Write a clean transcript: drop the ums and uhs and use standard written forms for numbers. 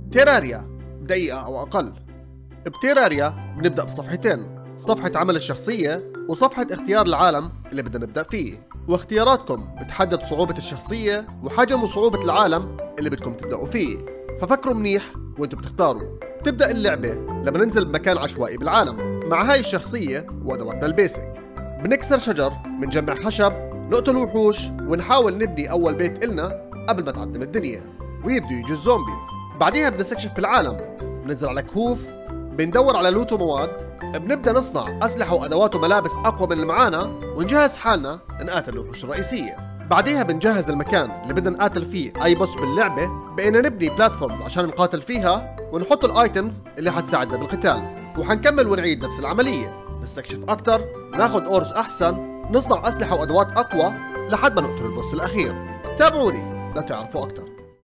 تيراريا دقيقة أو أقل. بتيراريا بنبدأ بصفحتين، صفحة عمل الشخصية وصفحة اختيار العالم اللي بدنا نبدأ فيه، واختياراتكم بتحدد صعوبة الشخصية وحجم وصعوبة العالم اللي بدكم تبدأوا فيه، ففكروا منيح وانتوا بتختاروا. تبدأ اللعبة لما ننزل بمكان عشوائي بالعالم مع هاي الشخصية وأدواتنا البيسك. بنكسر شجر، بنجمع خشب، نقتل وحوش، ونحاول نبني أول بيت إلنا قبل ما تعدم الدنيا ويبدوا يجوا الزومبيز. بعديها بنستكشف بالعالم، بننزل على كهوف، بندور على لوت ومواد، بنبدأ نصنع أسلحة وأدوات وملابس أقوى من اللي معانا، ونجهز حالنا نقاتل الوحوش الرئيسية. بعديها بنجهز المكان اللي بدنا نقاتل فيه أي بوس باللعبة، بقينا نبني بلاتفورمز عشان نقاتل فيها، ونحط الآيتمز اللي حتساعدنا بالقتال، وحنكمل ونعيد نفس العملية، نستكشف أكتر، ناخد أورز أحسن، نصنع أسلحة وأدوات أقوى لحد ما نقتل البوس الأخير. تابعوني لتعرفوا أكتر.